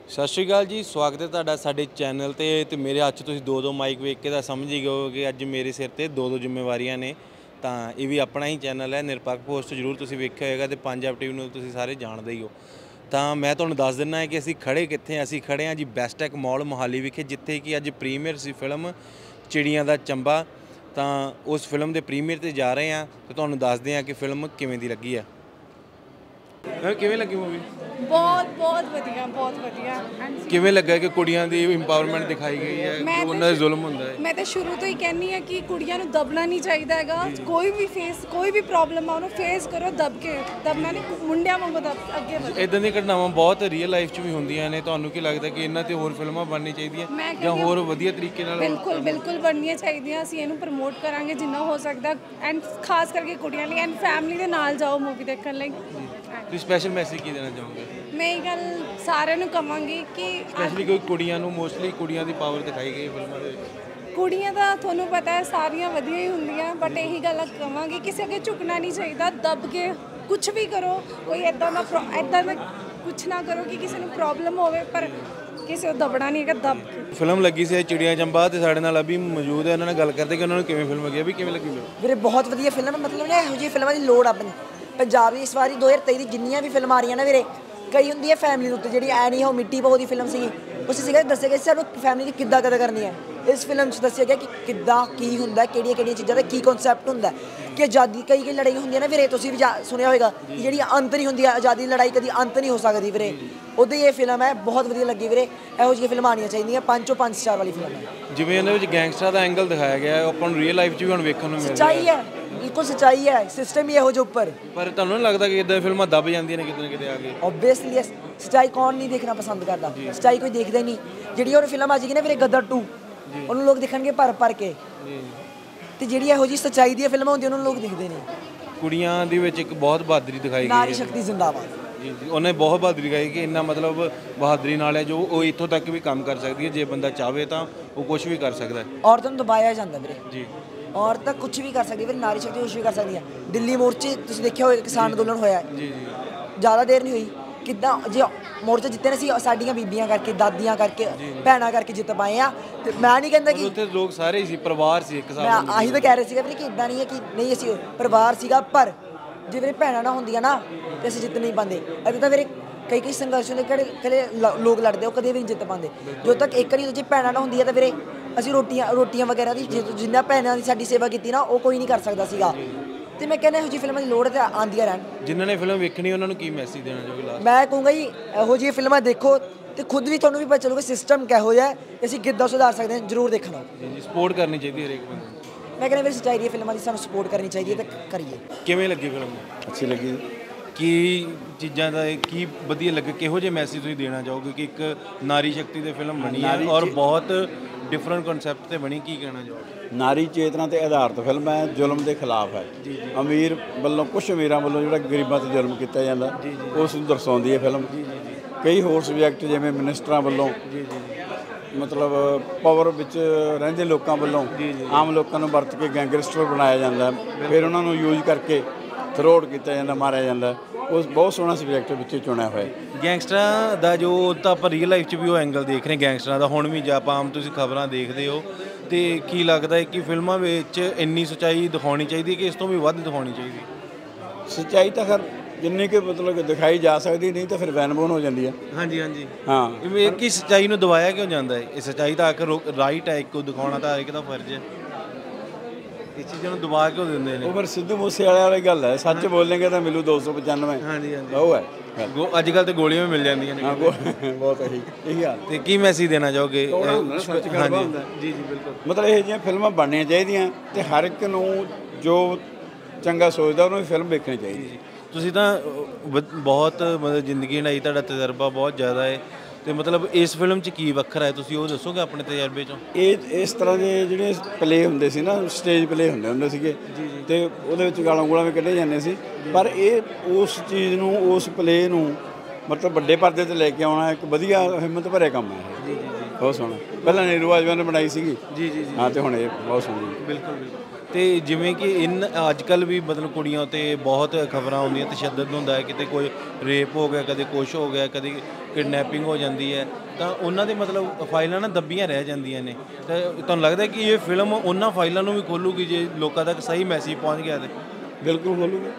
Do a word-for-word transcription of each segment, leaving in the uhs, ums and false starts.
सत श्री अकाल जी, स्वागत है तुहाडा साडे चैनल ते ते मेरे हत्थ 'ਚ तुसीं दो दो माइक वेख के तां समझ ही गए हो कि अज मेरे सिर ते दो दो जिम्मेवारियां ने। तां ये भी अपना ही चैनल है निरपक्ष पोस्ट, जरूर तुसीं वेखिया होएगा ते पंजाब टीवी नूं तुसीं सारे जाणदे ही हो। तां मैं तुहानूं दस दिंदा है कि असीं खड़े कित्थे हां। असीं खड़े हां जी बेस्टटेक मॉल मोहाली विखे, जिथे कि अज प्रीमियर सी फिल्म चिड़ियां दा चंबा। तां उस फिल्म के प्रीमियर ते जा रहे हैं तो तुहानूं दसदे हां कि फिल्म किवें दी लगी है। किवें लगी मूवी? बहुत बहुत वधिया बहुत वधिया। किवें लगा कि कुड़ियां दी इंपावरमेंट दिखाई गई है, उन्हां दे जुल्म हुंदा है? मैं तो शुरू तो ही कहनी है कि कुड़ियां नूं दबना नहीं चाहिए हैगा। कोई भी फेस कोई भी प्रॉब्लम आ उन्हें फेस करो दब के, दबना नहीं, मुंडिया वांगू दब अगे बढ़ो। इदां दी घटनावां बहुत रियल लाइफ च भी होंदियां ने। तुहानूं की लगदा कि इन्हां ते होर फिल्मां बननी चाहिए जां होर वधिया तरीके नाल? बिल्कुल बिल्कुल बननियां चाहिए। ਅਸੀਂ ਇਹਨੂੰ ਪ੍ਰਮੋਟ ਕਰਾਂਗੇ ਜਿੰਨਾ ਹੋ ਸਕਦਾ, ਐਂਡ ਖਾਸ ਕਰਕੇ ਕੁੜੀਆਂ ਲਈ ਐਂਡ ਫੈਮਿਲੀ ਦੇ ਨਾਲ ਜਾਓ ਮੂਵੀ ਦੇਖਣ ਲਈ। ਤੁਸੀਂ ਸਪੈਸ਼ਲ ਮੈਸੇਜ ਕੀ ਦੇਣਾ ਚਾਹੋਗੇ? ਮੈਂ ਇਹ ਗੱਲ ਸਾਰਿਆਂ ਨੂੰ ਕਹਾਂਗੀ ਕਿ ਸਪੈਸ਼ਲੀ ਕੋਈ ਕੁੜੀਆਂ ਨੂੰ, ਮੋਸਟਲੀ ਕੁੜੀਆਂ ਦੀ ਪਾਵਰ ਦਿਖਾਈ ਗਈ ਫਿਲਮਾਂ ਦੇ ਵਿੱਚ। ਕੁੜੀਆਂ ਦਾ ਤੁਹਾਨੂੰ ਪਤਾ ਹੈ ਸਾਰੀਆਂ ਵਧੀਆ ਹੀ ਹੁੰਦੀਆਂ, ਬਟ ਇਹੀ ਗੱਲ ਕਹਾਂਗੀ ਕਿਸੇ ਅੱਗੇ ਝੁਕਣਾ ਨਹੀਂ ਚਾਹੀਦਾ। ਦਬ ਕੇ ਕੁਝ ਵੀ ਕਰੋ, ਕੋਈ ਇੱਦਾਂ ਦਾ ਇੱਦਾਂ ਦਾ ਕੁਛ ਨਾ ਕਰੋ ਕਿ ਕਿਸੇ ਨੂੰ ਪ੍ਰੋਬਲਮ ਹੋਵੇ, ਪਰ ਕਿਸੇ ਨੂੰ ਦਬਣਾ ਨਹੀਂ ਹੈਗਾ। ਦਬ ਕੇ ਫਿਲਮ ਲੱਗੀ ਸੀ ਚਿੜੀਆਂ ਚੰਬਾ ਤੇ ਸਾਡੇ ਨਾਲ ਅਭੀ ਮੌਜੂਦ ਹੈ। ਉਹਨਾਂ ਨਾਲ ਗੱਲ ਕਰਦੇ ਕਿ ਉਹਨਾਂ ਨੂੰ ਕਿਵੇਂ ਫਿਲਮ ਲੱਗੀ, ਵੀ ਕਿਵੇਂ ਲੱਗੀ? ਵੀਰੇ ਬਹੁਤ ਵਧੀਆ ਫਿਲਮ ਹੈ। ਮਤਲਬ ਨਾ ਇਹੋ ਜਿਹੀ ਫਿਲਮਾਂ ਦੀ ਲੋੜ ਆਪਣੀ ਪੰਜਾਬ ਦੀ ਇਸ ਵਾਰੀ ਦੋ ਹਜ਼ਾਰ ਤੇਈ ਦੀ ਜਿੰਨੀਆਂ ਵੀ ਫਿਲਮਾਂ ਆ ਰਹੀਆਂ ਨਾ ਵੀਰੇ, ਕਈ ਹੁੰਦੀ ਹੈ ਫੈਮਿਲੀ ਦੇ ਉੱਤੇ, ਜਿਹੜੀ ਐ ਨਹੀਂ ਉਹ ਮਿੱਟੀ ਪਾਓ ਦੀ ਫਿਲਮ ਸੀਗੀ, ਉਸ ਸੀਗਾ ਦੱਸਿਆ ਗਿਆ ਸਾਨੂੰ ਫੈਮਿਲੀ ਦੀ ਕਿੱਦਾਂ ਕਦਰ ਕਰਨੀ ਹੈ। ਇਸ ਫਿਲਮ 'ਚ ਦੱਸਿਆ ਗਿਆ ਕਿ ਕਿੱਦਾਂ ਕੀ ਹੁੰਦਾ, ਕਿਹੜੀਆਂ ਕਿਹੜੀਆਂ ਚੀਜ਼ਾਂ ਦਾ ਕੀ ਕਨਸੈਪਟ ਹੁੰਦਾ, ਕਿ ਆਜ਼ਾਦੀ ਕਈ ਕਈ ਲੜਾਈ ਹੁੰਦੀਆਂ ਨਾ ਵੀਰੇ, ਤੁਸੀਂ ਵੀ ਸੁਣਿਆ ਹੋਏਗਾ ਕਿ ਜਿਹੜੀ ਅੰਤ ਨਹੀਂ ਹੁੰਦੀ, ਆਜ਼ਾਦੀ ਦੀ ਲੜਾਈ ਕਦੀ ਅੰਤ ਨਹੀਂ ਹੋ ਸਕਦੀ ਵੀਰੇ। ਉੱਦਾਂ ਹੀ ਇਹ ਫਿਲਮ ਹੈ, ਬਹੁਤ ਵਧੀਆ ਲੱਗੀ ਵੀਰੇ। ਇਹੋ ਜਿਹੀਆਂ ਫਿਲਮਾਂ ਆਉਣੀਆਂ ਚਾਹੀਦੀਆਂ, ਪੰਜ ਚੋਂ ਪੰਜ ਸਟਾਰ ਵਾਲੀ ਫਿਲਮ ਹੈ। ਜਿਵੇਂ ਇਹਨਾਂ ਵਿੱਚ ਗੈਂਗਸਟਰ ਦਾ ਐਂਗਲ ਦਿਖਾਇਆ ਗਿਆ, ਆਪਾਂ ਨੂੰ ਰੀਅਲ ਲਾਈਫ 'ਚ ਵੀ ਹੁਣ ਵੇਖਣ ਨੂੰ ਮਿਲ ਰਿਹਾ। ਸੱਚਾਈ ਹੈ, ਬਿਲਕੁਲ ਸੱਚਾਈ ਹੈ, ਸਿਸਟਮ ਹੀ ਇਹੋ ਜਿਹਾ ਉੱਪਰ। ਪਰ ਤੁਹਾਨੂੰ ਨਹੀਂ ਲੱਗਦਾ ਕਿ ਇੱਦਾਂ ਫਿਲਮਾਂ ਦਬ ਜਾਂਦੀਆਂ ਨੇ ਕਿਤੇ ਨਾ ਕਿਤੇ ਆ ਕੇ? ਓਬਵੀਅਸਲੀ ਸੱਚਾਈ ਕੌਣ ਨਹੀਂ ਦੇਖਣਾ ਪਸੰਦ ਕਰਦਾ, ਸੱਚਾਈ ਕੋਈ ਦੇਖਦਾ ਹੀ ਨਹੀਂ। ਜਿਹੜੀ ਉਹ ਫਿਲਮ ਆ ਜਾਏਗੀ ਨਾ ਵੀਰੇ ਗਦਰ ਟੂ, ਉਹਨੂੰ ਲੋਕ ਦੇਖਣਗੇ ਭਰ ਭਰ ਕੇ, ਤੇ ਜਿਹੜੀ ਇਹੋ ਜਿਹੀ ਸੱਚਾਈ ਦੀਆਂ ਫਿਲਮਾਂ ਹੁੰਦੀਆਂ ਉਹਨੂੰ ਲੋਕ ਦੇਖਦੇ ਨੇ। ਕੁੜੀਆਂ ਦੇ ਵਿੱਚ ਇੱਕ ਬਹੁਤ ਬਹਾਦਰੀ ਦਿਖਾਈ ਗਈ ਹੈ। ਨਾਰੀ ਸ਼ਕਤੀ ਜ਼ਿੰਦਾਬਾਦ। ਜੀ ਜੀ, ਉਹਨੇ ਬਹੁਤ ਬਹਾਦਰੀ ਦਿਖਾਈ ਕਿ ਇੰਨਾ ਮਤਲਬ ਬਹਾਦਰੀ ਨਾਲ ਹੈ ਜੋ ਉਹ ਇੱਥੋਂ ਤੱਕ ਵੀ ਕੰਮ ਕਰ ਸਕਦੀ ਹੈ। ਜੇ ਬੰਦਾ ਚਾਹਵੇ ਤਾਂ ਉਹ ਕੁਝ ਵੀ ਕਰ ਸਕਦਾ ਹੈ। ਔਰਤਾਂ ਨੂੰ ਦਬਾਇਆ ਜਾਂਦਾ ਵੀਰੇ ਜੀ, ਔਰਤਾਂ ਕੁਝ ਵੀ ਕਰ ਸਕਦੀ ਵੀਰੇ, ਨਾਰੀ ਸ਼ਕਤੀ ਕੁਝ ਵੀ ਕਰ ਸਕਦੀ ਹੈ। ਦਿੱਲੀ ਮੋਰਚੇ ਤੁਸੀਂ ਦੇਖਿਆ ਹੋਏਗਾ, ਕਿਸਾਨ ਅੰਦੋਲਨ ਹੋਇਆ ਜੀ ਜੀ, ਜ਼ਿਆਦਾ ਦੇਰ ਨਹੀਂ ਹੋਈ, ਕਿੱਦਾਂ ਜੇ ਮੋਰਚਾ ਜਿੱਤੇ ਨੇ ਸੀ ਸਾਡੀਆਂ ਬੀਬੀਆਂ ਕਰਕੇ, ਦਾਦੀਆਂ ਕਰਕੇ, ਭੈਣਾਂ ਕਰਕੇ ਜਿੱਤ ਪਾਏ ਆ। ਤੇ ਮੈਂ ਨਹੀਂ ਕਹਿੰਦਾ ਕਿ ਉੱਥੇ ਲੋਕ ਸਾਰੇ ਸੀ, ਪਰਿਵਾਰ ਸੀ ਇੱਕ ਸਾਥ। ਮੈਂ ਆਹੀ ਤਾਂ ਕਹਿ ਰਿਹਾ ਸੀਗਾ ਵੀਰੇ ਕਿ ਇੱਦਾਂ ਨਹੀਂ ਹੈ ਕਿ ਨਹੀਂ ਅਸੀਂ ਪਰਿਵਾਰ ਸੀਗਾ, ਪਰ ਜੇ ਵੀਰੇ ਭੈਣਾਂ ਨਾ ਹੁੰਦੀਆਂ ਨਾ ਤੇ ਅਸੀਂ ਜਿੱਤ ਨਹੀਂ ਪਾਉਂਦੇ। ਇੱਦਾਂ ਤਾਂ ਵੀਰੇ ਕਈ ਕਈ ਸੰਘਰਸ਼ ਹੁੰਦੇ, ਕਿਹੜੇ ਕਿਹੜੇ ਲੋਕ ਲੜਦੇ, ਉਹ ਕਦੇ ਵੀ ਨਹੀਂ ਜਿੱਤ ਪਾਉਂਦੇ ਜਦੋਂ ਤੱਕ ਇੱਕ ਨਹੀਂ ਜੇ ਭੈਣਾਂ ਨਾ ਹੁੰਦੀਆਂ। ਤਾਂ ਵੀਰੇ ਅਸੀਂ ਰੋਟੀਆਂ ਰੋਟੀਆਂ ਵਗੈਰਾ ਦੀ ਜਿੰਨਾ ਭੈਣਾਂ ਦੀ ਸਾਡੀ ਸੇਵਾ ਕੀਤੀ ਨਾ, ਉਹ ਕੋਈ ਨਹੀਂ ਕਰ ਸਕਦਾ ਸੀਗਾ। ਤੇ ਮੈਂ ਕਹਿੰਦਾ ਇਹੋ ਜਿਹੀ ਫਿਲਮਾਂ ਦੀ ਲੋੜ ਤੇ ਆਉਂਦੀਆਂ ਰਹਿਣ। ਜਿਨ੍ਹਾਂ ਨੇ ਫਿਲਮ ਵੇਖਣੀ ਉਹਨਾਂ ਨੂੰ ਕੀ ਮੈਸੇਜ ਦੇਣਾ ਚਾਹੋਗੇ ਲਾਸਟ? ਮੈਂ ਕਹੂੰਗਾ ਜੀ ਇਹੋ ਜਿਹੀਆਂ ਫਿਲਮਾਂ ਦੇਖੋ ਤੇ ਖੁਦ ਵੀ ਤੁਹਾਨੂੰ ਵੀ ਪਤਾ ਚੱਲੂਗਾ ਸਿਸਟਮ ਕਿਹੋ ਜਿਹਾ, ਅਸੀਂ ਕਿੱਦਾਂ ਸੁਧਾਰ ਸਕਦੇ ਹਾਂ। ਜ਼ਰੂਰ ਦੇਖਣਾ ਜੀ, ਸਪੋਰਟ ਕਰਨੀ ਚਾਹੀਦੀ ਹਰੇਕ ਬੰਦੇ ਨੂੰ। ਮੈਂ ਕਹਿੰਦਾ ਵੀਰੇ ਸੱਚਾਈ ਦੀਆਂ ਫਿਲਮਾਂ ਦੀ ਸਾਨੂੰ ਸਪੋਰਟ ਕਰਨੀ ਚਾਹੀਦੀ ਹੈ ਤੇ ਕਰੀਏ। ਕਿਵੇਂ ਲੱਗੀ ਫਿਲਮ? ਅੱਛੀ ਲੱਗੀ। ਕੀ ਚੀਜ਼ਾਂ ਦਾ ਕੀ ਵਧੀਆ ਲੱਗੇ, ਕਿਹੋ ਜਿਹੇ ਮੈਸੇਜ ਤੁਸੀਂ ਦੇਣਾ ਚਾਹੋਗੇ ਕਿ ਇੱਕ ਨਾਰੀ ਸ਼ਕਤੀ ਤੇ ਫਿਲਮ ਬਣੀ ਹੈ ਔਰ ਬਹੁਤ ਡਿਫਰੈਂਟ ਕਨਸੈਪਟ ਤੇ ਬਣੀ, ਕੀ ਕਹਿਣਾ ਚਾਹੋਗੇ? ਨਾਰੀ ਚੇਤਨਾ ਤੇ ਆਧਾਰਿਤ ਫਿਲਮ ਹੈ, ਜ਼ੁਲਮ ਦੇ ਖਿਲਾਫ ਹੈ। ਅਮੀਰ ਵੱਲੋਂ, ਕੁਝ ਅਮੀਰਾਂ ਵੱਲੋਂ ਜਿਹੜਾ ਗਰੀਬਾਂ ਤੇ ਜ਼ੁਲਮ ਕੀਤਾ ਜਾਂਦਾ ਉਸ ਨੂੰ ਦਰਸਾਉਂਦੀ ਹੈ ਫਿਲਮ। ਕਈ ਹੋਰ ਸਬਜੈਕਟ ਜਿਵੇਂ ਮਿਨਿਸਟਰਾਂ ਵੱਲੋਂ, ਮਤਲਬ ਪਾਵਰ ਵਿੱਚ ਰਹਿੰਦੇ ਲੋਕਾਂ ਵੱਲੋਂ ਆਮ ਲੋਕਾਂ ਨੂੰ ਵਰਤ ਕੇ ਗੈਂਗਸਟਰ ਬਣਾਇਆ ਜਾਂਦਾ, ਫਿਰ ਉਹਨਾਂ ਨੂੰ ਯੂਜ਼ ਕਰਕੇ ਥਰੋੜ ਕੀਤਾ ਜਾਂਦਾ, ਮਾਰਿਆ ਜਾਂਦਾ। ਉਸ ਬਹੁਤ ਸੋਹਣਾ ਸਬਜੈਕਟ ਵਿੱਚ ਚੁਣਿਆ ਹੋਇਆ। ਗੈਂਗਸਟਰਾਂ ਦਾ ਜੋ ਤਾਂ ਆਪਾਂ ਰੀਅਲ ਲਾਈਫ 'ਚ ਵੀ ਉਹ ਐਂਗਲ ਦੇਖ ਰਹੇ ਗੈਂਗਸਟਰਾਂ ਦਾ, ਹੁਣ ਵੀ ਜੇ ਆਪਾਂ ਆਮ ਤੁਸੀਂ ਖਬਰਾਂ ਦੇਖਦੇ ਹੋ, ਤੇ ਕੀ ਲੱਗਦਾ ਹੈ ਕਿ ਫਿਲਮਾਂ ਵਿੱਚ ਇੰਨੀ ਸੱਚਾਈ ਦਿਖਾਉਣੀ ਚਾਹੀਦੀ ਹੈ ਕਿ ਇਸ ਤੋਂ ਵੀ ਵੱਧ ਦਿਖਾਉਣੀ ਚਾਹੀਦੀ? ਸੱਚਾਈ ਤਾਂ ਖੈਰ ਜਿੰਨੀ ਕਿ ਮਤਲਬ ਦਿਖਾਈ ਜਾ ਸਕਦੀ, ਨਹੀਂ ਤਾਂ ਫਿਰ ਵੈਨਬੋਨ ਹੋ ਜਾਂਦੀ ਹੈ। ਹਾਂਜੀ ਹਾਂਜੀ, ਹਾਂ। ਇਹ ਕੀ ਸੱਚਾਈ ਨੂੰ ਦਬਾਇਆ ਕਿਉਂ ਜਾਂਦਾ ਹੈ? ਇਹ ਸੱਚਾਈ ਤਾਂ ਆਖਰ ਰਾਈਟ ਹੈ, ਇੱਕੋ ਦਿਖਾਉਣਾ ਤਾਂ ਇੱਕ ਦਾ ਫਰਜ਼ ਹੈ। ਇਸ ਚੀਜ਼ਾਂ ਨੂੰ ਦਬਾ ਕਿਉਂ ਦਿੰਦੇ ਨੇ? ਉਹ ਫਿਰ ਸਿੱਧੂ ਮੂਸੇ ਵਾਲੇ ਵਾਲੀ ਗੱਲ ਹੈ, ਸੱਚ ਬੋਲੇਂਗੇ ਤਾਂ ਮਿਲੂ ਦੋ ਸੌ ਪਚਾਨਵੇਂ। ਹਾਂਜੀ ਹਾਂਜੀ, ਉਹ ਹੈ। ਅੱਜ ਕੱਲ੍ਹ ਤਾਂ ਗੋਲੀਆਂ ਵੀ ਮਿਲ ਜਾਂਦੀਆਂ ਨੇ। ਬਹੁਤ ਇਹੀ ਇਹੀ ਹਾਲ। ਤੇ ਕੀ ਮੈਸੇਜ ਦੇਣਾ ਚਾਹੋਗੇ? ਜੀ ਜੀ ਬਿਲਕੁਲ। ਮਤਲਬ ਇਹ ਜਿਹੀਆਂ ਫਿਲਮਾਂ ਬਣਨੀਆਂ ਚਾਹੀਦੀਆਂ ਤੇ ਹਰ ਇੱਕ ਨੂੰ ਜੋ ਚੰਗਾ ਸੋਚਦਾ ਉਹਨੂੰ ਫਿਲਮ ਵੇਖਣੀ ਚਾਹੀਦੀ। ਤੁਸੀਂ ਤਾਂ ਬਹੁਤ ਮਤਲਬ ਜ਼ਿੰਦਗੀ ਨਾਲ ਤੁਹਾਡਾ ਤਜਰਬਾ ਬਹੁਤ ਜ਼ਿਆਦਾ ਹੈ, ਤੇ ਮਤਲਬ ਇਸ ਫਿਲਮ 'ਚ ਕੀ ਵੱਖਰਾ ਹੈ, ਤੁਸੀਂ ਉਹ ਦੱਸੋਗੇ ਆਪਣੇ ਤਜਰਬੇ 'ਚੋਂ? ਇਹ ਇਸ ਤਰ੍ਹਾਂ ਦੇ ਜਿਹੜੇ ਪਲੇ ਹੁੰਦੇ ਸੀ ਨਾ, ਸਟੇਜ ਪਲੇ ਹੁੰਦੇ ਹੁੰਦੇ ਸੀਗੇ, ਤੇ ਉਹਦੇ ਵਿੱਚ ਗਾਲਾਂ ਗੂਲਾਂ ਵੀ ਕੱਢੇ ਜਾਂਦੇ ਸੀ, ਪਰ ਇਹ ਉਸ ਚੀਜ਼ ਨੂੰ, ਉਸ ਪਲੇ ਨੂੰ ਮਤਲਬ ਵੱਡੇ ਪਰਦੇ 'ਤੇ ਲੈ ਕੇ ਆਉਣਾ ਇੱਕ ਵਧੀਆ ਹਿੰਮਤ ਭਰਿਆ ਕੰਮ ਹੈ। ਇਹ ਜੀ ਜੀ, ਬਹੁਤ ਸੋਹਣਾ। ਪਹਿਲਾਂ ਨੀਰੂ ਬਾਜਵਾ ਨੇ ਬਣਾਈ ਸੀਗੀ। ਜੀ ਜੀ, ਹਾਂ, ਤੇ ਹੁਣ ਇਹ ਬਹੁਤ ਸੋਹਣੀ। ਬਿਲਕੁਲ ਬਿਲਕੁਲ। ਤੇ ਜਿਵੇਂ ਕਿ ਇਨ ਅੱਜ ਕੱਲ੍ਹ ਵੀ ਮਤਲਬ ਕੁੜੀਆਂ ਉੱਤੇ ਬਹੁਤ ਖਬਰਾਂ ਆਉਂਦੀਆਂ, ਤਸ਼ੱਦਦ ਹੁੰਦਾ ਹੈ, ਕਿਤੇ ਕੋਈ ਰੇਪ ਹੋ ਗਿਆ, ਕਦੇ ਕੁਛ ਹੋ ਗਿਆ, ਕਦੇ ਕਿਡਨੈਪਿੰਗ ਹੋ ਜਾਂਦੀ ਹੈ, ਤਾਂ ਉਹਨਾਂ ਦੇ ਮਤਲਬ ਫਾਈਲਾਂ ਨਾ ਦੱਬੀਆਂ ਰਹਿ ਜਾਂਦੀਆਂ ਨੇ। ਤਾਂ ਤੁਹਾਨੂੰ ਲੱਗਦਾ ਕਿ ਇਹ ਫਿਲਮ ਉਹਨਾਂ ਫਾਈਲਾਂ ਨੂੰ ਵੀ ਖੋਲੂਗੀ ਜੇ ਲੋਕਾਂ ਤੱਕ ਸਹੀ ਮੈਸੇਜ ਪਹੁੰਚ ਗਿਆ ਤੇ? ਬਿਲਕੁਲ ਖੋਲੂਗਾ।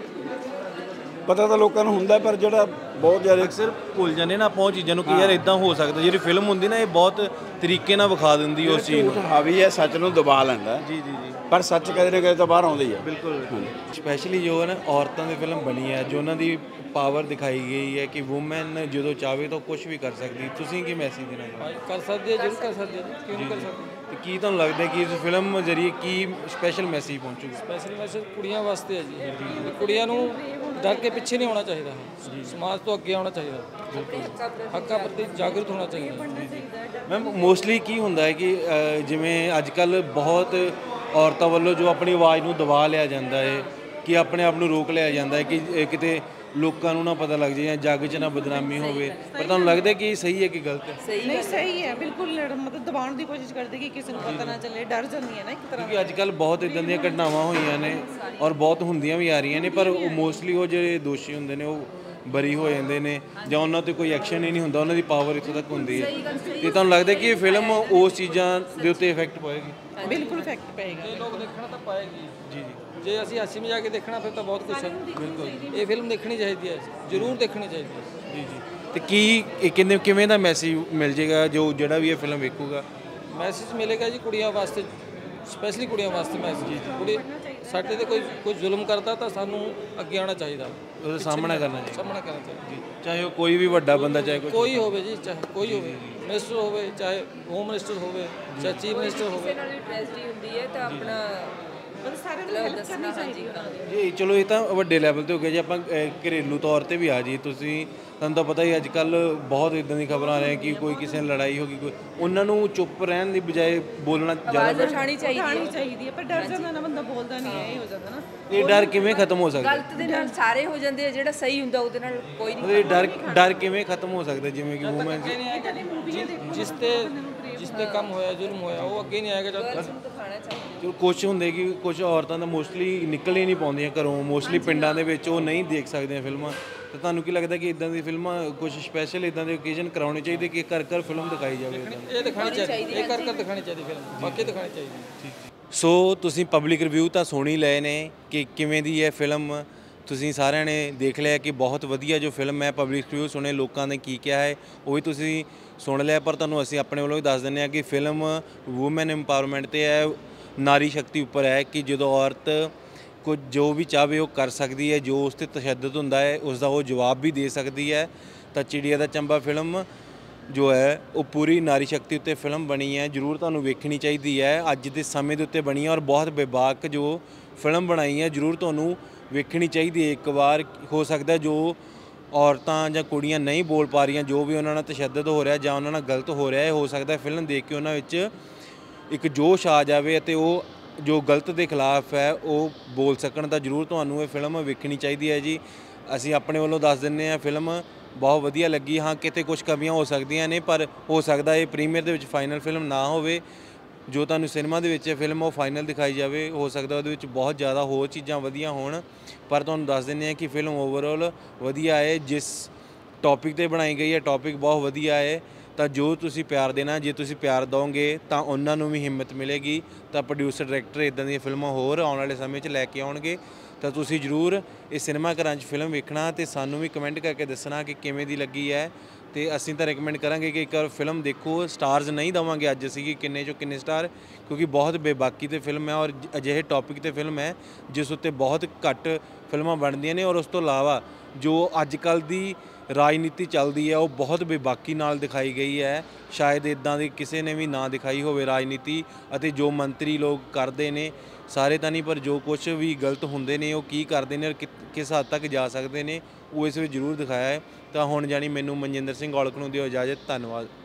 ਪਤਾ ਤਾਂ ਲੋਕਾਂ ਨੂੰ ਹੁੰਦਾ, ਪਰ ਜਿਹੜਾ ਬਹੁਤ ਜ਼ਿਆਦਾ ਅਕਸਰ ਭੁੱਲ ਜਾਂਦੇ ਨਾ ਆਪਾਂ ਉਹ ਚੀਜ਼ਾਂ ਨੂੰ ਕਿ ਯਾਰ ਇਦਾਂ ਹੋ ਸਕਦਾ। ਜਿਹੜੀ ਫਿਲਮ ਹੁੰਦੀ ਨਾ ਇਹ ਬਹੁਤ ਤਰੀਕੇ ਨਾਲ ਵਿਖਾ ਦਿੰਦੀ ਉਸ ਚੀਜ਼ ਨੂੰ। ਹਾਵੀ ਹੈ, ਸੱਚ ਨੂੰ ਦਬਾ ਲੈਂਦਾ। ਜੀ ਜੀ ਜੀ ਪਰ ਸੱਚ ਕਦੇ ਨਾ ਕਦੇ ਤਾਂ ਬਾਹਰ ਆਉਂਦਾ ਹੀ ਹੈ। ਬਿਲਕੁਲ। ਸਪੈਸ਼ਲੀ ਜੋ ਹੈ ਨਾ ਔਰਤਾਂ ਦੀ ਫਿਲਮ ਬਣੀ ਹੈ, ਜੋ ਉਹਨਾਂ ਦੀ ਪਾਵਰ ਦਿਖਾਈ ਗਈ ਹੈ ਕਿ ਵੂਮੈਨ ਜਦੋਂ ਚਾਹਵੇ ਤਾਂ ਕੁਝ ਵੀ ਕਰ ਸਕਦੀ। ਤੁਸੀਂ ਕੀ ਮੈਸੇਜ ਦੇਣਾ ਚਾਹੁੰਦੇ? ਕਰ ਸਕਦੇ ਜ਼ਰੂਰ ਕਰ ਸਕਦੇ ਜੀ, ਕਿਉਂ ਨਹੀਂ ਕਰ ਸਕਦੇ। ਤੇ ਕੀ ਤੁਹਾਨੂੰ ਲੱਗਦਾ ਕਿ ਇਸ ਫਿਲਮ ਜ਼ਰੀਏ ਕੀ ਸਪੈਸ਼ਲ ਮੈਸੇਜ ਪਹੁੰਚੂਗਾ? ਸਪੈਸ਼ਲ ਮੈਸੇਜ ਕੁੜੀਆਂ ਵਾਸਤੇ ਹੈ ਜੀ। ਕੁੜੀਆਂ ਨੂੰ ਡਰ ਕੇ ਪਿੱਛੇ ਨਹੀਂ ਹੋਣਾ ਚਾਹੀਦਾ, ਸਮਾਜ ਤੋਂ ਅੱਗੇ ਆਉਣਾ ਚਾਹੀਦਾ, ਹੱਕਾਂ ਪ੍ਰਤੀ ਜਾਗਰੂਕ ਹੋਣਾ ਚਾਹੀਦਾ। ਮੈਮ ਮੋਸਟਲੀ ਕੀ ਹੁੰਦਾ ਹੈ ਕਿ ਅ, ਜਿਵੇਂ ਅੱਜ ਕੱਲ੍ਹ ਬਹੁਤ ਔਰਤਾਂ ਵੱਲੋਂ ਜੋ ਆਪਣੀ ਆਵਾਜ਼ ਨੂੰ ਦਬਾ ਲਿਆ ਜਾਂਦਾ ਹੈ, ਕਿ ਆਪਣੇ ਆਪ ਨੂੰ ਰੋਕ ਲਿਆ ਜਾਂਦਾ ਹੈ ਕਿ ਇਹ ਕਿਤੇ ਲੋਕਾਂ ਨੂੰ ਨਾ ਪਤਾ ਲੱਗ ਜਾਏ ਜਾਂ ਜੱਗ 'ਚ ਨਾ ਬਦਨਾਮੀ ਹੋਵੇ। ਪਰ ਤੁਹਾਨੂੰ ਲੱਗਦਾ ਕਿ ਇਹ ਸਹੀ ਹੈ ਕਿ ਗਲਤ ਹੈ? ਨਹੀਂ ਸਹੀ ਹੈ, ਬਿਲਕੁਲ ਲੜ- ਮਤਲਬ ਦਬਾਉਣ ਦੀ ਕੋਸ਼ਿਸ਼ ਕਰਦੇ ਕਿ ਕਿਸੇ ਨੂੰ ਪਤਾ ਨਾ ਚੱਲੇ, ਡਰ ਜਾਂਦੀ ਹੈ ਨਾ ਇੱਕ ਤਰ੍ਹਾਂ। ਕਿਉਂਕਿ ਅੱਜ ਕੱਲ੍ਹ ਬਹੁਤ ਇਦਾਂ ਦੀਆਂ ਘਟਨਾਵਾਂ ਹੋਈਆਂ ਨੇ ਔਰ ਬਹੁਤ ਹੁੰਦੀਆਂ ਵੀ ਆ ਰਹੀਆਂ ਨੇ, ਪਰ ਉਹ ਮੋਸਟਲੀ ਉਹ ਜਿਹੜੇ ਦੋਸ਼ੀ ਹੁੰਦੇ ਨੇ ਉਹ ਬਰੀ ਹੋ ਜਾਂਦੇ ਨੇ ਜਾਂ ਉਹਨਾਂ 'ਤੇ ਕੋਈ ਐਕਸ਼ਨ ਹੀ ਨਹੀਂ ਹੁੰਦਾ, ਉਹਨਾਂ ਦੀ ਪਾਵਰ ਇੱਥੋਂ ਤੱਕ ਹੁੰਦੀ ਹੈ। ਤੇ ਤੁਹਾਨੂੰ ਲੱਗਦਾ ਕਿ ਇਹ ਫਿਲਮ ਉਸ ਚੀਜ਼ਾਂ ਦੇ ਉੱਤੇ ਇਫੈਕਟ ਪਾਏਗੀ? ਬਿਲਕੁਲ ਇਫੈਕਟ ਪਏਗਾ। ਜੇ ਲੋਕ ਦੇਖਣਾ ਤਾਂ ਪਾਏਗੀ ਜੀ ਜੀ। ਜੇ ਅਸੀਂ ਹਾਸੀ ਮਜ਼ਾਕ ਕੇ ਦੇਖਣਾ ਫਿਰ ਤਾਂ ਬਹੁਤ ਕੁਛ ਹੈ। ਬਿਲਕੁਲ ਇਹ ਫਿਲਮ ਦੇਖਣੀ ਚਾਹੀਦੀ ਹੈ, ਜ਼ਰੂਰ ਦੇਖਣੀ ਚਾਹੀਦੀ ਹੈ। ਜੀ ਜੀ। ਤੇ ਕੀ ਇਹ ਕਿੰਨੇ ਕਿਵੇਂ ਦਾ ਮੈਸੇਜ ਮਿਲ ਜਾਏਗਾ ਜੋ ਜਿਹੜਾ ਵੀ ਇਹ ਫਿਲਮ ਵੇਖੂਗਾ? ਮੈਸੇਜ ਮਿਲੇਗਾ ਜੀ ਕੁੜੀਆਂ ਵਾਸਤੇ, ਸਪੈਸ਼ਲੀ ਕੁੜੀਆਂ ਵਾਸਤੇ ਮੈਸੇਜ। ਕੁੜੀ ਸਾਡੇ ਤੇ ਕੋਈ ਕੋਈ ਜ਼ੁਲਮ ਕਰਦਾ ਤਾਂ ਸਾਨੂੰ ਅੱਗੇ ਆਉਣਾ ਚਾਹੀਦਾ, ਉਹਦਾ ਸਾਹਮਣਾ ਕਰਨਾ ਚਾਹੀਦਾ। ਸਾਹਮਣਾ ਕਰਨਾ ਚਾਹੀਦਾ, ਚਾਹੇ ਉਹ ਕੋਈ ਵੀ ਵੱਡਾ ਬੰਦਾ, ਚਾਹੇ ਕੋਈ ਕੋਈ ਹੋਵੇ ਜੀ, ਚਾਹੇ ਕੋਈ ਹੋਵੇ, ਮਿਨਿਸਟਰ ਹੋਵੇ, ਚਾਹੇ ਹੋਮ ਮਿਨਿਸਟਰ ਹੋਵੇ, ਚਾਹੇ ਚੀਫ ਮਿਨਿਸਟਰ ਹੋਵੇ। ਨਾਲ ਵੀ ਟ੍ਰੈਜਡੀ ਹੁੰਦੀ ਹੈ ਤਾਂ ਆਪਣਾ ਮਤਲਬ ਸਾਰਿਆਂ ਨੂੰ ਹੈਲਪ ਕਰਨੀ ਚਾਹੀਦੀ ਹੈ। ਜੀ ਚਲੋ ਇਹ ਤਾਂ ਵੱਡੇ ਲੈਵਲ ਤੇ ਹੋ ਗਿਆ। ਜੇ ਆਪਾਂ ਅ, ਘਰੇਲੂ ਤੌਰ ਤੇ ਵੀ ਆ ਜੀ, ਤੁਸੀਂ ਤੁਹਾਨੂੰ ਤਾਂ ਪਤਾ ਹੀ ਅੱਜ ਕੱਲ ਬਹੁਤ ਇਦਾਂ ਦੀ ਖਬਰਾਂ ਆ ਰਹੀਆਂ ਕਿ ਕੋਈ ਕਿਸੇ ਨਾਲ ਲੜਾਈ ਹੋ ਗਈ, ਕੋਈ ਉਹਨਾਂ ਨੂੰ ਚੁੱਪ ਰਹਿਣ ਦੀ ਬਜਾਏ ਬੋਲਣਾ ਜ਼ਿਆਦਾ ਆਵਾਜ਼ ਉਠਾਣੀ ਚਾਹੀਦੀ ਹੈ। ਉਠਾਉਣੀ ਚਾਹੀਦੀ ਹੈ, ਪਰ ਡਰ ਜਾਂਦਾ ਨਾ ਬੰਦਾ, ਬੋਲਦਾ ਨਹੀਂ ਹੈ, ਇਹ ਹੋ ਜਾਂਦਾ ਨਾ। ਇਹ ਡਰ ਕਿਵੇਂ ਖਤਮ ਹੋ ਸਕਦਾ? ਗਲਤ ਦੇ ਨਾਲ ਸਾਰੇ ਹੋ ਜਾਂਦੇ ਆ, ਜਿਹੜਾ ਸਹੀ ਹੁੰਦਾ ਉਹਦੇ ਨਾਲ ਕੋਈ ਨਹੀਂ। ਇਹ ਡਰ ਡਰ ਕਿਵੇਂ ਖਤਮ ਹੋ ਸਕਦਾ? ਜਿਵੇਂ ਕਿ ਵੂਮਨ ਜਿਸ ਤੇ ਜਿਸ ਤੇ ਕੰਮ ਹੋਇਆ, ਜ਼ੁਲਮ ਹੋਇਆ, ਉਹ ਅੱਗੇ ਨਹੀਂ ਆਏਗਾ ਜਦ ਤੱਕ। ਦਿਖਾਣਾ ਚਾਹੀਦਾ। ਜੋ ਕੁਛ ਹੁੰਦੇ ਕਿ ਕੁਝ ਔਰਤਾਂ ਤਾਂ ਮੋਸਟਲੀ ਨਿਕਲ ਹੀ ਨਹੀਂ ਪਾਉਂਦੀਆਂ ਘਰੋਂ, ਮੋਸਟਲੀ ਪਿੰਡਾਂ ਦੇ ਵਿੱਚ ਉਹ ਨਹੀਂ ਦੇਖ ਸਕਦੀਆਂ ਫਿਲਮਾਂ। ਤਾਂ ਤੁਹਾਨੂੰ ਕੀ ਲੱਗਦਾ ਕਿ ਇਦਾਂ ਦੀ ਫਿਲਮਾਂ ਕੁਝ ਸਪੈਸ਼ਲ ਇਦਾਂ ਦੇ ਓਕੇਜ਼ਨ ਕਰਾਉਣੇ ਚਾਹੀਦੇ ਕਿ ਘਰ ਘਰ ਫਿਲਮ ਦਿਖਾਈ ਜਾਵੇ ਇੱਦਾਂ? ਇਹ ਦਿਖਾਣੀ ਚਾਹੀਦੀ, ਇਹ ਕਰ ਕਰ ਦਿਖਾਣੀ ਚਾਹੀਦੀ ਫਿਲਮ, ਬਾਕੀ ਦਿਖਾਣੀ ਚਾਹੀਦੀ। ਸੋ ਤੁਸੀਂ ਪਬਲਿਕ ਰਿਵਿਊ ਤਾਂ ਸੁਣ ਹੀ ਲਏ ਨੇ ਕਿ ਕਿਵੇਂ ਦੀ ਹੈ ਫਿਲਮ। ਤੁਸੀਂ ਸਾਰਿਆਂ ਨੇ ਦੇਖ ਲਿਆ ਕਿ ਬਹੁਤ ਵਧੀਆ ਜੋ ਫਿਲਮ ਹੈ। ਪਬਲਿਕ ਰਿਵਿਊ ਸੁਣੇ, ਲੋਕਾਂ ਨੇ ਕੀ ਕਿਹਾ ਹੈ ਉਹ ਵੀ ਤੁਸੀਂ ਸੁਣ ਲਿਆ, ਪਰ ਤੁਹਾਨੂੰ ਅਸੀਂ ਆਪਣੇ ਵੱਲੋਂ ਵੀ ਦੱਸ ਦਿੰਦੇ ਹਾਂ ਕਿ ਫਿਲਮ ਵੂਮਨ ਇੰਪਾਵਰਮੈਂਟ 'ਤੇ ਹੈ, ਨਾਰੀ ਸ਼ਕਤੀ ਉੱਪਰ ਹੈ ਕਿ ਜਦੋਂ ਔਰਤ ਕੁਝ ਜੋ ਵੀ ਚਾਹਵੇ ਉਹ ਕਰ ਸਕਦੀ ਹੈ, ਜੋ ਉਸ 'ਤੇ ਤਸ਼ੱਦਦ ਹੁੰਦਾ ਹੈ ਉਸ ਦਾ ਉਹ ਜਵਾਬ ਵੀ ਦੇ ਸਕਦੀ ਹੈ। ਤਾਂ ਚਿੜੀਆ ਦਾ ਚੰਬਾ ਫਿਲਮ ਜੋ ਹੈ ਉਹ ਪੂਰੀ ਨਾਰੀ ਸ਼ਕਤੀ ਉੱਤੇ ਫਿਲਮ ਬਣੀ ਹੈ, ਜ਼ਰੂਰ ਤੁਹਾਨੂੰ ਵੇਖਣੀ ਚਾਹੀਦੀ ਹੈ। ਅੱਜ ਦੇ ਸਮੇਂ ਦੇ ਉੱਤੇ ਬਣੀ ਹੈ ਔਰ ਬਹੁਤ ਬੇਬਾਕ ਜੋ ਫਿਲਮ ਬਣਾਈ ਹੈ, ਜ਼ਰੂਰ ਤੁਹਾਨੂੰ ਵੇਖਣੀ ਚਾਹੀਦੀ ਹੈ ਇੱਕ ਵਾਰ। ਹੋ ਸਕਦਾ ਜੋ ਔਰਤਾਂ ਜਾਂ ਕੁੜੀਆਂ ਨਹੀਂ ਬੋਲ ਪਾ ਰਹੀਆਂ, ਜੋ ਵੀ ਉਹਨਾਂ ਨਾਲ ਤਸ਼ੱਦਦ ਹੋ ਰਿਹਾ ਜਾਂ ਉਹਨਾਂ ਨਾਲ ਗਲਤ ਹੋ ਰਿਹਾ ਹੈ, ਹੋ ਸਕਦਾ ਫਿਲਮ ਦੇਖ ਕੇ ਉਹਨਾਂ ਵਿੱਚ ਇੱਕ ਜੋਸ਼ ਆ ਜਾਵੇ ਅਤੇ ਉਹ ਜੋ ਗਲਤ ਦੇ ਖਿਲਾਫ ਹੈ ਉਹ ਬੋਲ ਸਕਣ। ਤਾਂ ਜ਼ਰੂਰ ਤੁਹਾਨੂੰ ਇਹ ਫਿਲਮ ਵੇਖਣੀ ਚਾਹੀਦੀ ਹੈ ਜੀ। ਅਸੀਂ ਆਪਣੇ ਵੱਲੋਂ ਦੱਸ ਦਿੰਦੇ ਹਾਂ, ਫਿਲਮ ਬਹੁਤ ਵਧੀਆ ਲੱਗੀ। ਹਾਂ ਕਿਤੇ ਕੁਝ ਕਮੀਆਂ ਹੋ ਸਕਦੀਆਂ ਨੇ, ਪਰ ਹੋ ਸਕਦਾ ਇਹ ਪ੍ਰੀਮੀਅਰ ਦੇ ਵਿੱਚ ਫਾਈਨਲ ਫਿਲਮ ਨਾ ਹੋਵੇ। ਜੋ ਤੁਹਾਨੂੰ ਸਿਨੇਮਾ ਦੇ ਵਿੱਚ ਫਿਲਮ ਉਹ ਫਾਈਨਲ ਦਿਖਾਈ ਜਾਵੇ, ਹੋ ਸਕਦਾ ਉਹਦੇ ਵਿੱਚ ਬਹੁਤ ਜ਼ਿਆਦਾ ਹੋਰ ਚੀਜ਼ਾਂ ਵਧੀਆ ਹੋਣ, ਪਰ ਤੁਹਾਨੂੰ ਦੱਸ ਦਿੰਦੇ ਹਾਂ ਕਿ ਫਿਲਮ ਓਵਰਆਲ ਵਧੀਆ ਹੈ। ਜਿਸ ਟੌਪਿਕ 'ਤੇ ਬਣਾਈ ਗਈ ਹੈ ਟੌਪਿਕ ਬਹੁਤ ਵਧੀਆ ਹੈ। ਤਾਂ ਜੋ ਤੁਸੀਂ ਪਿਆਰ ਦੇਣਾ, ਜੇ ਤੁਸੀਂ ਪਿਆਰ ਦਿਓਗੇ ਤਾਂ ਉਹਨਾਂ ਨੂੰ ਵੀ ਹਿੰਮਤ ਮਿਲੇਗੀ। ਤਾਂ ਪ੍ਰੋਡਿਊਸਰ ਡਾਇਰੈਕਟਰ ਇੱਦਾਂ ਦੀਆਂ ਫਿਲਮਾਂ ਹੋਰ ਆਉਣ ਵਾਲੇ ਸਮੇਂ 'ਚ ਲੈ ਕੇ ਆਉਣਗੇ। ਤਾਂ ਤੁਸੀਂ ਜ਼ਰੂਰ ਇਸ ਸਿਨੇਮਾ ਘਰਾਂ 'ਚ ਫਿਲਮ ਵੇਖਣਾ ਅਤੇ ਸਾਨੂੰ ਵੀ ਕਮੈਂਟ ਕਰਕੇ ਦੱਸਣਾ ਕਿ ਕਿਵੇਂ ਦੀ ਲੱਗੀ ਹੈ। ਅਤੇ ਅਸੀਂ ਤਾਂ ਰეკਮੈਂਡ ਕਰਾਂਗੇ ਕਿ ਇੱਕ ਵਾਰ ਫਿਲਮ ਦੇਖੋ। ਸਟਾਰਸ ਨਹੀਂ ਦੇਵਾਂਗੇ ਅੱਜ ਅਸੀਂ ਕਿ ਕਿੰਨੇ 'ਚੋਂ ਕਿੰਨੇ ਸਟਾਰ, ਕਿਉਂਕਿ ਬਹੁਤ ਬੇਬਾਕੀ 'ਤੇ ਫਿਲਮ ਹੈ ਔਰ ਅਜਿਹੇ ਟੌਪਿਕ 'ਤੇ ਫਿਲਮ ਹੈ ਜਿਸ ਉੱਤੇ ਬਹੁਤ ਘੱਟ ਫਿਲਮਾਂ ਬਣਦੀਆਂ ਨੇ। ਔਰ ਉਸ ਤੋਂ ਇਲਾਵਾ ਜੋ ਅੱਜ ਕੱਲ੍ਹ ਦੀ ਰਾਜਨੀਤੀ ਚੱਲਦੀ ਹੈ ਉਹ ਬਹੁਤ ਬੇਬਾਕੀ ਨਾਲ ਦਿਖਾਈ ਗਈ ਹੈ। ਸ਼ਾਇਦ ਇੱਦਾਂ ਦੀ ਕਿਸੇ ਨੇ ਵੀ ਨਾ ਦਿਖਾਈ ਹੋਵੇ ਰਾਜਨੀਤੀ, ਅਤੇ ਜੋ ਮੰਤਰੀ ਲੋਕ ਕਰਦੇ ਨੇ, ਸਾਰੇ ਤਾਂ ਨਹੀਂ ਪਰ ਜੋ ਕੁਛ ਵੀ ਗਲਤ ਹੁੰਦੇ ਨੇ ਉਹ ਕੀ ਕਰਦੇ ਨੇ ਔਰ ਕਿਸ ਹੱਦ ਤੱਕ ਜਾ ਸਕਦੇ ਨੇ, ਉਹ ਇਸ ਵਿੱਚ ਜ਼ਰੂਰ ਦਿਖਾਇਆ ਹੈ। ਤਾਂ ਹੁਣ ਜਾਣੀ ਮੈਨੂੰ ਮਨਜਿੰਦਰ ਸਿੰਘ ਔਲਖ ਨੂੰ ਦਿਓ ਇਜਾਜ਼ਤ। ਧੰਨਵਾਦ।